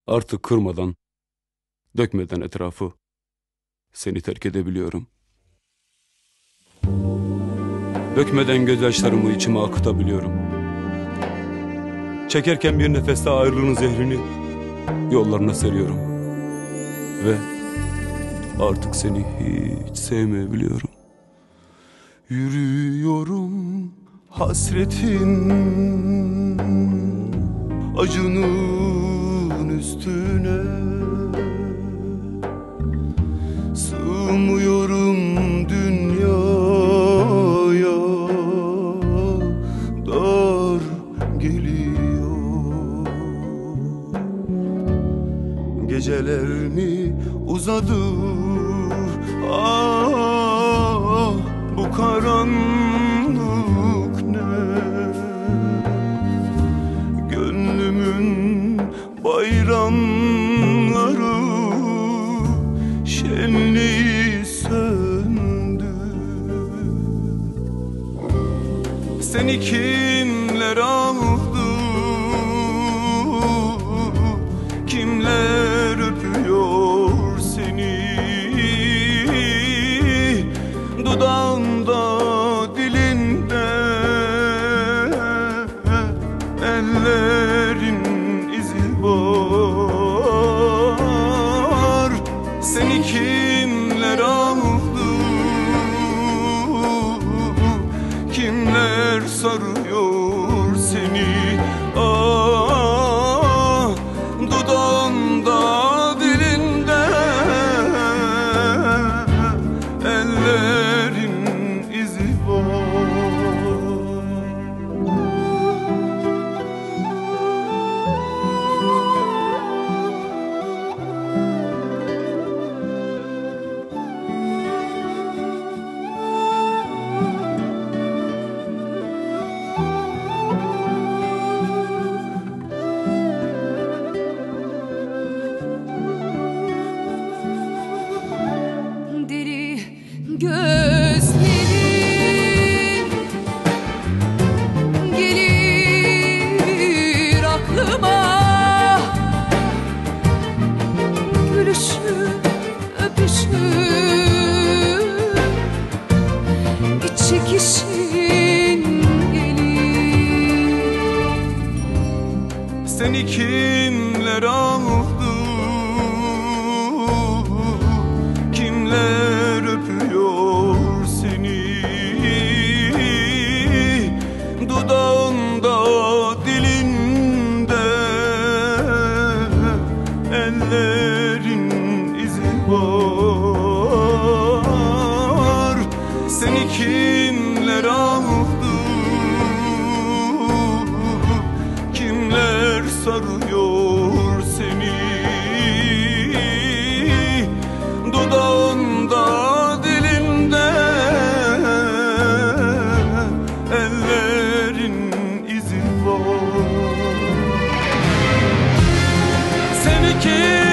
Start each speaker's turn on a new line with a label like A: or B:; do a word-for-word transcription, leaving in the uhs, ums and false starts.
A: Artık kırmadan, dökmeden etrafı seni terk edebiliyorum. Dökmeden gözyaşlarımı içime akıtabiliyorum. Çekerken bir nefeste ayrılığın zehrini yollarına seriyorum. Ve artık seni hiç sevmeyebiliyorum. Yürüyorum hasretin acının üstüne, sığmıyorum dünyaya, dar geliyor. Geceler mi uzadı, ah bu karanlık ne? Gönlümün bayramları şenliği söndü. Seni kimler aldı, kimler öpüyor seni? Dudağında, dilinde, ellerin izi var. Seni kimler aldı, kimler sarıyor seni? Ah, dudağında, dilinde, ellerin izi var.
B: Gözlerin gelir aklıma, gülüşün, öpüşün, iç çekişin gelir.
A: Seni kimler aldı, kimler öpüyor seni? Dudağında, dilinde, ellerin izi var. Seni kimler aldı, kimler sarıyor seni? Dudağında, dilinde, ellerin izi var. Seni kim